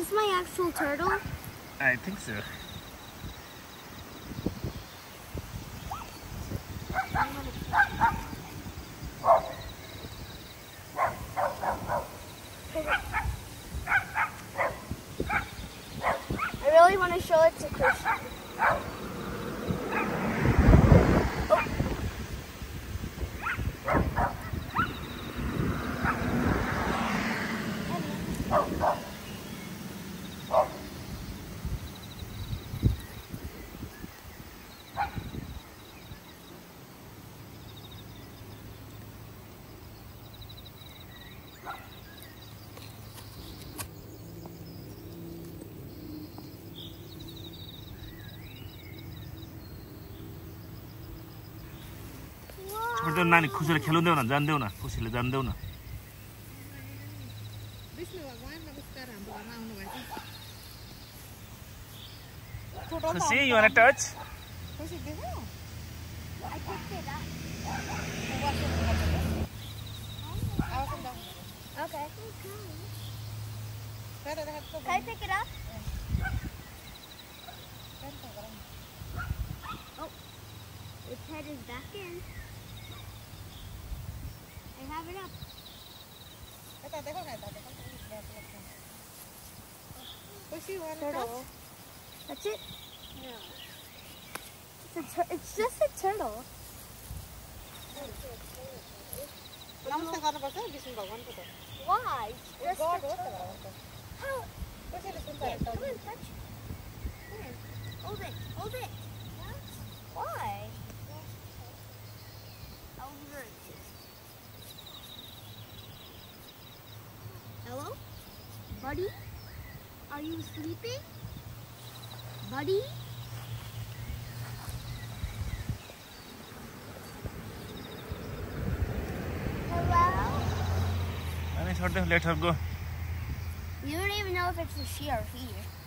this my actual turtle? I think so. I really want to show it to Christian. छोड़ दो नानी खुसीले खेल्नु देऊ न जान देऊ न खुसीले जान देऊ न खुसी you wanna touch I picked it up. Okay. Can I pick it up? Oh, its head is back in. I have it up. Turtle. That's it? No. It's just a turtle. Why? It's just a turtle. How? Come on, touch. Here. Hold it. Hold it. Why? Hello? Buddy? Are you sleeping? Buddy? Hello? Let her go. You don't even know if it's a she or he.